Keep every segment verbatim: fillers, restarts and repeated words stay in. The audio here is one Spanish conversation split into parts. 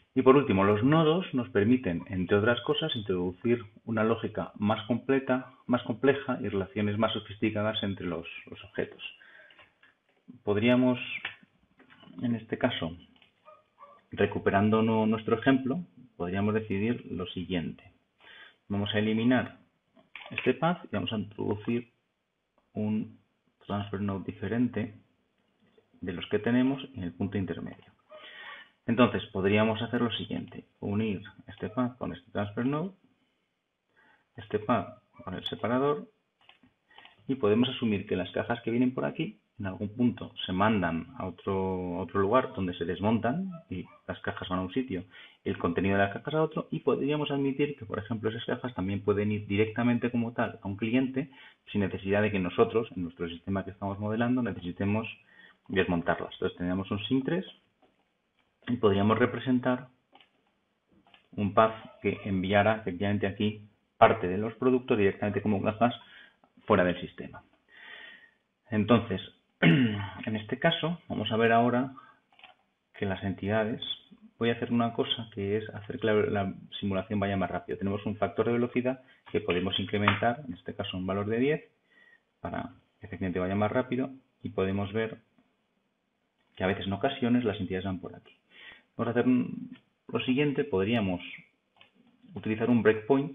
Y por último, los nodos nos permiten, entre otras cosas, introducir una lógica más completa, más compleja y relaciones más sofisticadas entre los, los objetos. Podríamos, en este caso, recuperando no, nuestro ejemplo, podríamos decidir lo siguiente. Vamos a eliminar este path y vamos a introducir un transfer node diferente de los que tenemos en el punto intermedio. Entonces, podríamos hacer lo siguiente, unir este path con este transfer node, este path con el separador, y podemos asumir que las cajas que vienen por aquí, en algún punto se mandan a otro, otro lugar donde se desmontan y las cajas van a un sitio y el contenido de las cajas a otro, y podríamos admitir que, por ejemplo, esas cajas también pueden ir directamente como tal a un cliente sin necesidad de que nosotros, en nuestro sistema que estamos modelando, necesitemos desmontarlas. Entonces tendríamos un sync3 y podríamos representar un path que enviara efectivamente aquí parte de los productos directamente como cajas fuera del sistema. Entonces, en este caso, vamos a ver ahora que las entidades, voy a hacer una cosa que es hacer que la, la simulación vaya más rápido. Tenemos un factor de velocidad que podemos incrementar, en este caso un valor de diez, para que efectivamente vaya más rápido, y podemos ver que a veces en ocasiones las entidades van por aquí. Vamos a hacer un, lo siguiente, podríamos utilizar un breakpoint.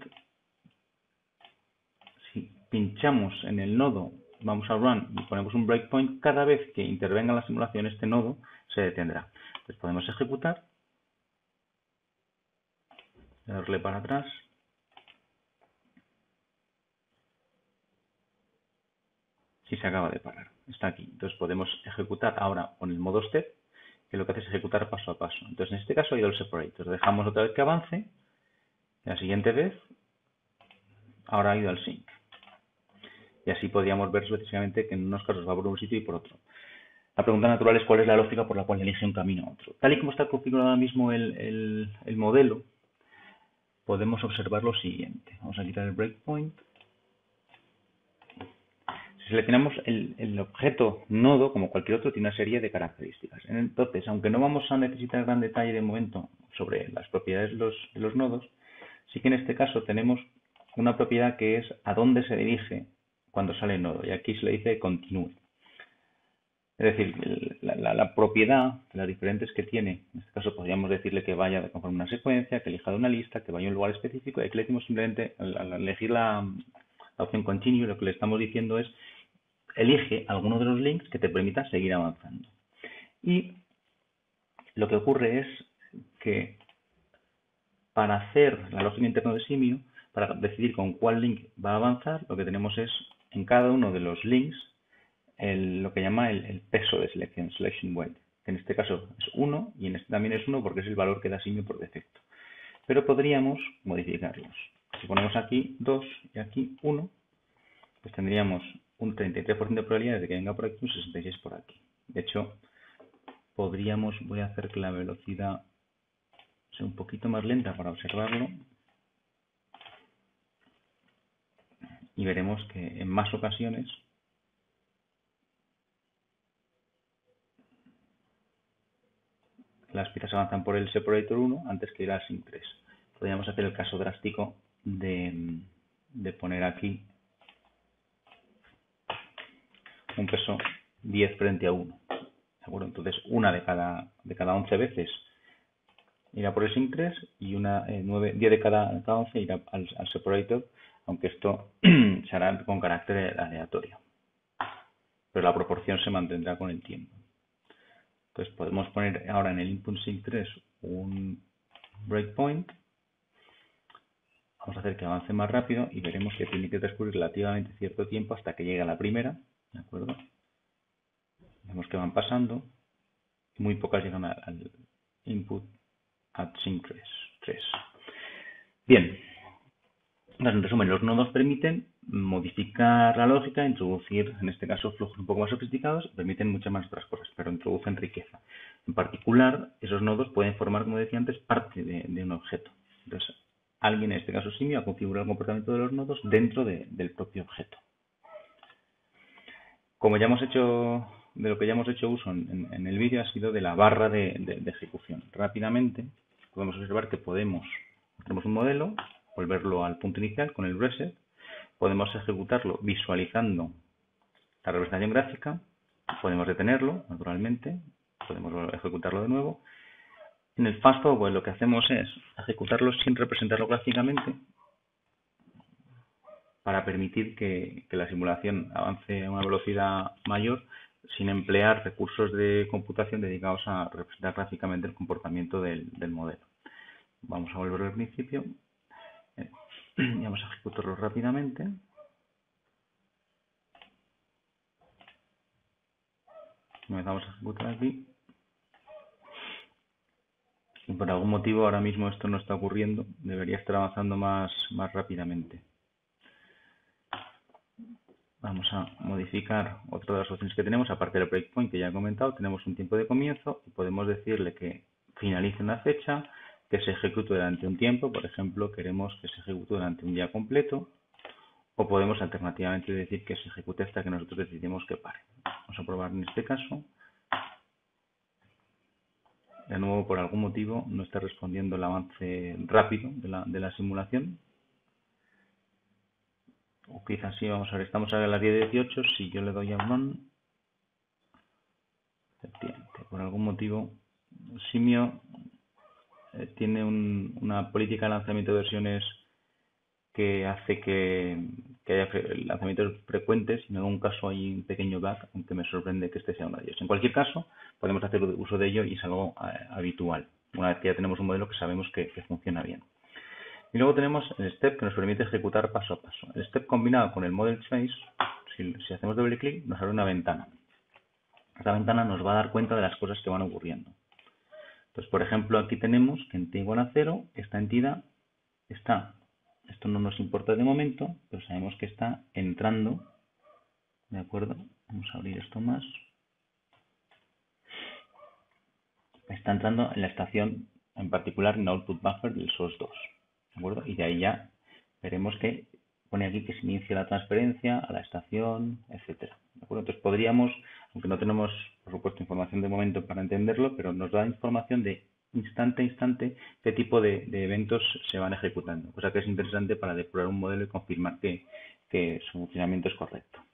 Si pinchamos en el nodo, vamos a run y ponemos un breakpoint, cada vez que intervenga en la simulación este nodo se detendrá. Entonces podemos ejecutar, darle para atrás, y se acaba de parar. Está aquí. Entonces podemos ejecutar ahora con el modo step, que lo que hace es ejecutar paso a paso. Entonces en este caso ha ido el separator. Dejamos otra vez que avance. Y la siguiente vez, ahora ha ido al sync. Y así podríamos ver precisamente que en unos casos va por un sitio y por otro. La pregunta natural es cuál es la lógica por la cual elige un camino a otro. Tal y como está configurado ahora mismo el, el, el modelo, podemos observar lo siguiente. Vamos a quitar el breakpoint. Si seleccionamos el, el objeto nodo, como cualquier otro, tiene una serie de características. Entonces, aunque no vamos a necesitar gran detalle de momento sobre las propiedades de los, de los nodos, sí que en este caso tenemos una propiedad que es a dónde se dirige cuando sale el nodo. Y aquí se le dice continue. Es decir, la, la, la propiedad, las diferentes que tiene, en este caso podríamos decirle que vaya conforme una secuencia, que elija de una lista, que vaya a un lugar específico, y aquí le decimos simplemente, al, al elegir la, la opción continue, lo que le estamos diciendo es elige alguno de los links que te permita seguir avanzando. Y lo que ocurre es que para hacer la lógica interna de Simio, para decidir con cuál link va a avanzar, lo que tenemos es en cada uno de los links el, lo que llama el, el peso de selección, selection weight, que en este caso es uno y en este también es uno porque es el valor que da Simio por defecto. Pero podríamos modificarlos. Si ponemos aquí dos y aquí uno, pues tendríamos un treinta y tres por ciento de probabilidades de que venga por aquí y un sesenta y seis por aquí. De hecho, podríamos, voy a hacer que la velocidad sea un poquito más lenta para observarlo, y veremos que en más ocasiones las piezas avanzan por el separator uno antes que ir al sync tres. Podríamos hacer el caso drástico de, de poner aquí un peso diez frente a uno. ¿De acuerdo? Entonces, una de cada, de cada once veces irá por el sync tres y una, eh, nueve, diez de cada, cada once irá al, al separator, aunque esto se hará con carácter aleatorio. Pero la proporción se mantendrá con el tiempo. Entonces podemos poner ahora en el input sync tres un breakpoint. Vamos a hacer que avance más rápido y veremos que tiene que transcurrir relativamente cierto tiempo hasta que llegue a la primera. ¿De acuerdo? Vemos que van pasando. Muy pocas llegan al input at sync tres. Bien. En resumen, los nodos permiten modificar la lógica, introducir, en este caso, flujos un poco más sofisticados, permiten muchas más otras cosas, pero introducen riqueza. En particular, esos nodos pueden formar, como decía antes, parte de, de un objeto. Entonces, alguien, en este caso Simio, ha configurado el comportamiento de los nodos dentro de, del propio objeto. Como ya hemos hecho, de lo que ya hemos hecho uso en, en, en el vídeo, ha sido de la barra de, de, de ejecución. Rápidamente, podemos observar que podemos, tenemos un modelo, volverlo al punto inicial con el reset, podemos ejecutarlo visualizando la representación gráfica, podemos detenerlo, naturalmente, podemos ejecutarlo de nuevo. En el fast forward lo que hacemos es ejecutarlo sin representarlo gráficamente para permitir que, que la simulación avance a una velocidad mayor sin emplear recursos de computación dedicados a representar gráficamente el comportamiento del, del modelo. Vamos a volver al principio y vamos a ejecutarlo rápidamente. Comenzamos a ejecutar aquí. Y por algún motivo ahora mismo esto no está ocurriendo. Debería estar avanzando más, más rápidamente. Vamos a modificar otra de las opciones que tenemos, aparte del breakpoint que ya he comentado, tenemos un tiempo de comienzo y podemos decirle que finalice una fecha, que se ejecute durante un tiempo, por ejemplo, queremos que se ejecute durante un día completo, o podemos alternativamente decir que se ejecute hasta que nosotros decidimos que pare. Vamos a probar en este caso. De nuevo, por algún motivo, no está respondiendo el avance rápido de la, de la simulación. O quizás sí, vamos a ver, estamos a las diez dieciocho, si yo le doy a run, efectivamente, por algún motivo, Simio eh, tiene un, una política de lanzamiento de versiones que hace que, que haya lanzamientos frecuentes, y en algún caso hay un pequeño bug, aunque me sorprende que este sea uno de ellos. En cualquier caso, podemos hacer uso de ello y es algo eh, habitual, una vez que ya tenemos un modelo que sabemos que, que funciona bien. Y luego tenemos el step que nos permite ejecutar paso a paso. El step combinado con el model trace, si, si hacemos doble clic, nos abre una ventana. Esta ventana nos va a dar cuenta de las cosas que van ocurriendo. Entonces, por ejemplo, aquí tenemos que en t igual a cero, esta entidad está, esto no nos importa de momento, pero sabemos que está entrando, ¿de acuerdo? Vamos a abrir esto más. Está entrando en la estación, en particular en output buffer del source dos. ¿De acuerdo? Y de ahí ya veremos que pone aquí que se inicia la transferencia a la estación, etcétera. ¿De acuerdo? Entonces podríamos, aunque no tenemos, por supuesto, información de momento para entenderlo, pero nos da información de instante a instante qué tipo de, de eventos se van ejecutando. Cosa que es interesante para depurar un modelo y confirmar que, que su funcionamiento es correcto.